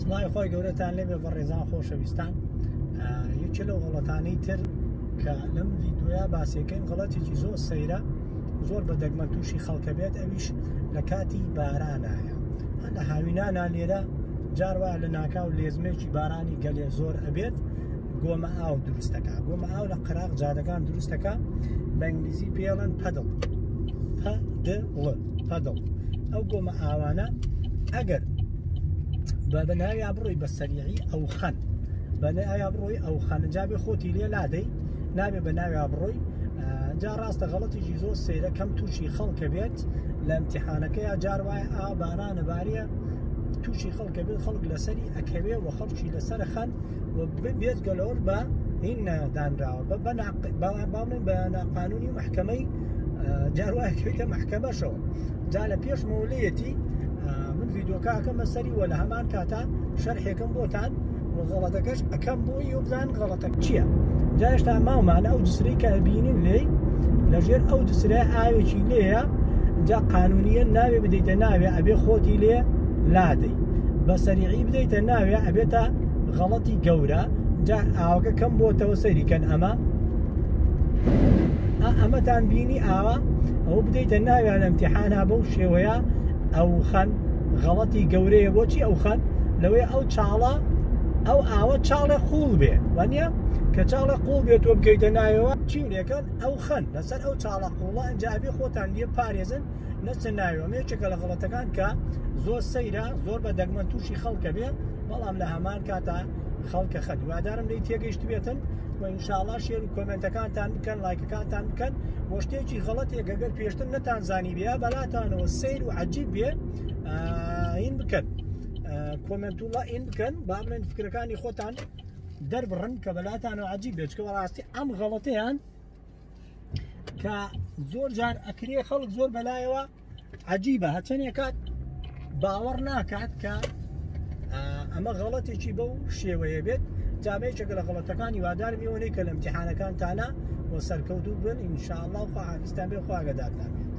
سڵای خۆی گەورەتان لێبێ بە ڕێزان خۆشەویستان. یەکێ لەو غەڵەتانەی تر کە لەم ڤیدیۆیە باسیەکەین غەڵەتێکی زۆر سەیرە، زۆر بە دەگمە تووشی خەڵکە بێت، ئەویش لە کاتی بارانایە. هەر لە هاوینانە لێرە جاروە لە ناکاو لێزمێکی بارانی گەلێ زۆر ئەبێت گۆمە ئاو دروستەکە. گۆمە ئاو لە قەراق جادەکان دروستەکە، بە ئینگلیزی پێڵەن پەدڵ، پەدڵ. ئەو گۆمە ئاوانە ئەگەر بە ناوی بڕۆی بە سەریعی ئەو خەن، بە ناوی بڕۆی ئەو خەن جابێ خۆتی لێ لادەی نابێ بە ناوی بڕۆی. جا ڕاستە غەڵەتێکی زۆر سەیرە کەم تووشی خەڵکە بێت لە ئیمتیحانەکەیە. جار وایە ئا بارانە باریە تووشی خەڵکە بێت، خەڵک لەسەری ئەکەوێ و خەڵکی لەسەر خەن و بێت گەلۆر بە هین دانراوە باڵێن بە ناقانونی محکەمەی جار وایە کەوێتە محکەمەشەوە. جا لە پێش مەولەیەتی من ڤیدۆکەکەمە سەری وە لە هەمان کاتا شەرحێکم بۆتان و غەڵەتەکەش ئەەکەم بۆی و بزان غەڵەتە چییە. جا هێشتا ماومانە ئەو جسری کە بینین لێی لەژێر ئەو جسرە ئاوێکی لێیە. جا قانونیە ناوێ بدەیتە ناوێ ئەبێ خۆتی لێ لادەی، بە سەریعی بدەیتە ناوێ ئەبێتە غەڵەتی گەورە. جا ئاوەکە کەم بۆتەوە سەریکەن ئەمەتان بینی ئاوە ئەو بدەیتە ناوێ لە ئیمتیحانە بەو شێوەیە ئەو خەن غەڵەتی گەورەیە. بۆچی ئەو خەن لەوەی ئەو چاڵە ئەو ئاوە چاڵێ قوڵ بێ وانە کە چاڵە قوڵ بێت تۆ بکەیتە ناوەوە چیونێکن ئەو خەن لەسەر ئەو چاڵە قوڵە ئەنجابێ خۆتان لێ پارێزن نەچە ناوێ. مێچێکە لە غەڵەتەکان کە زۆر سەیرە، زۆر بە دەگمەن تووشی خەڵکە بێ، بەڵام لە هەمان کاتا خەڵکە خەن. وادارم لێی تێگەیشت بێتن و ئینشاءڵڵا شێر و کۆمنتەکانتان بکەن، لایکەکانتان بکەن. بۆ شتێکی غەڵەتێک ئەگەر پێشتر نەتانزانی بێ بەلاتانەوە سەیر و عەجیب بێ هین بکەن، کۆمنتوڵە ئین بکەن، با بڵێن فکرەکانی خۆتان دەربڕن کە بەلاتانەوە عەجیب بێت. چکە بەڕاستی ئەم غەڵەتەیان کە زۆر جار ئەکرێ خەڵک زۆر بەلایەوە عەجیبە، هەچەندێک کات باوەڕ ناکات کە ئەمە غەڵەتێکی بەو شێوەیە بێت. جامەیەکێکە لە غەڵەتەکانی وادارم ئێوەنەی کە لە ئیمتیحانەکانتانە و سەرکەوتوو بن ئینشاءڵڵا و خوا حافیزتان بێ، خوا ئاگادارتان بێت.